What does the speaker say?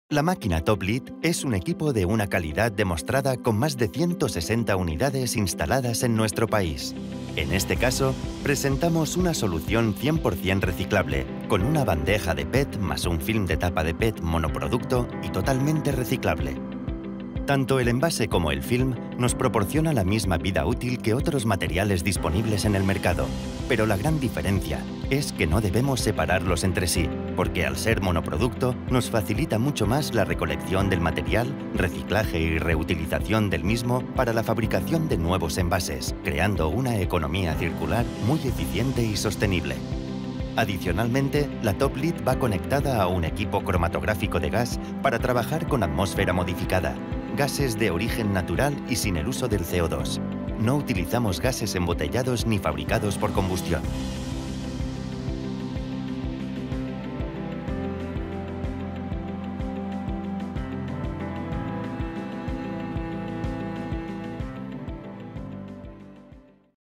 La máquina Top Lead es un equipo de una calidad demostrada con más de 160 unidades instaladas en nuestro país. En este caso, presentamos una solución 100% reciclable, con una bandeja de PET más un film de tapa de PET monoproducto y totalmente reciclable. Tanto el envase como el film nos proporciona la misma vida útil que otros materiales disponibles en el mercado, pero la gran diferencia es que no debemos separarlos entre sí, porque al ser monoproducto nos facilita mucho más la recolección del material, reciclaje y reutilización del mismo para la fabricación de nuevos envases, creando una economía circular muy eficiente y sostenible. Adicionalmente, la Top Lead va conectada a un equipo cromatográfico de gas para trabajar con atmósfera modificada, gases de origen natural y sin el uso del CO2. No utilizamos gases embotellados ni fabricados por combustión.